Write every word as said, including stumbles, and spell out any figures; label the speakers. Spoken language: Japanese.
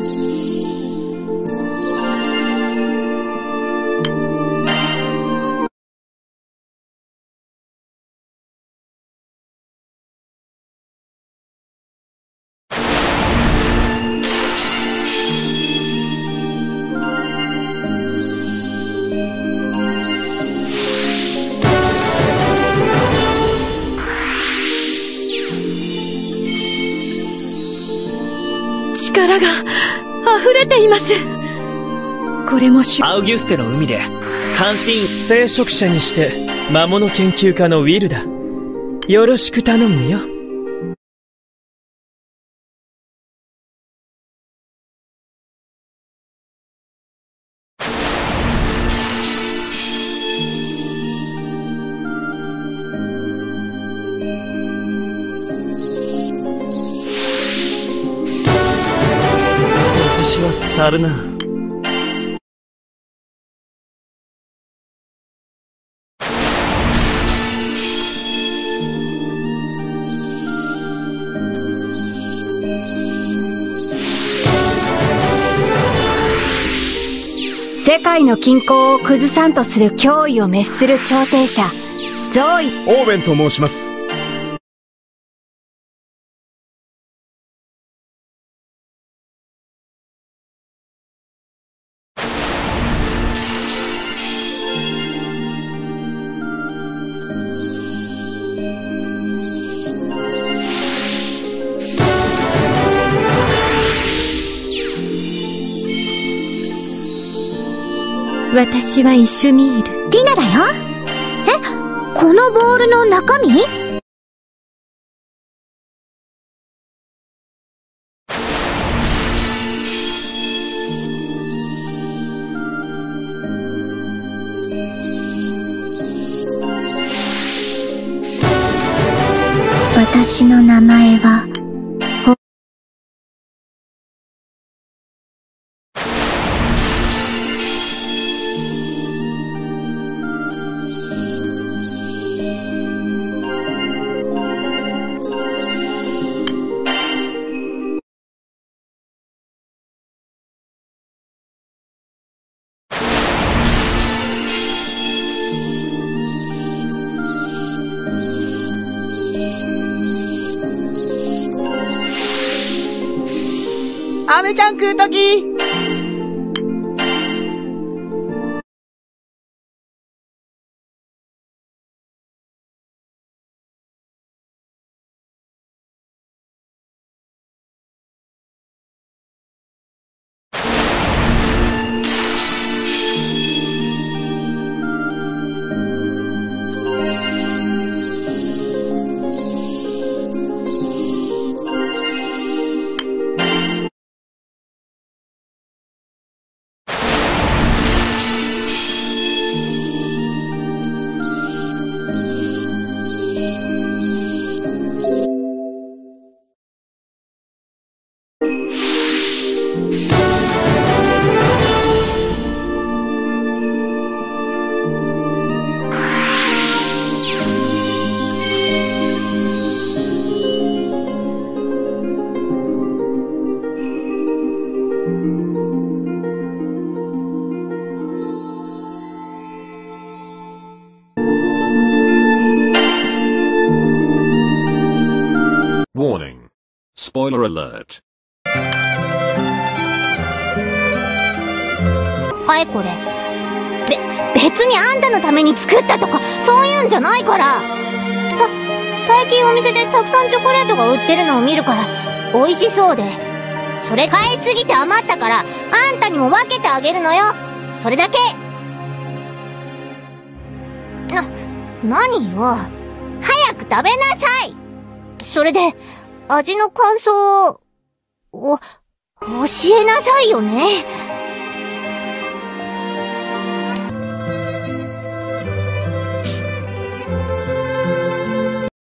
Speaker 1: 力が溢れています。これも
Speaker 2: アウギュステの海で監視員
Speaker 3: 聖職者にして魔物研究家のウィルだ。よろしく頼むよ。
Speaker 4: 私は去るな。
Speaker 5: 世界の均衡を崩さんとする脅威を滅する調停者ゾーイ。
Speaker 6: オーベンと申します。
Speaker 5: 私はイシュミール。
Speaker 7: ティナだよ。え、このボールの中身？私の名前は
Speaker 8: アメちゃん食うとき。
Speaker 6: Warning. Spoiler alert.
Speaker 7: はい、これ。べ、別にあんたのために作ったとか、そういうんじゃないから。さ、最近お店でたくさんチョコレートが売ってるのを見るから、美味しそうで。それ買いすぎて余ったから、あんたにも分けてあげるのよ。それだけ。な、何よ。早く食べなさい。それで、味の感想を、教えなさいよね。